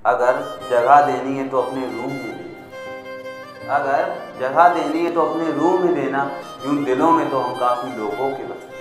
अगर जगह देनी है तो अपने रूम में देना, अगर जगह देनी है तो अपने रूम में देना। यूं दिलों में तो हम काफ़ी लोगों के बसते हैं।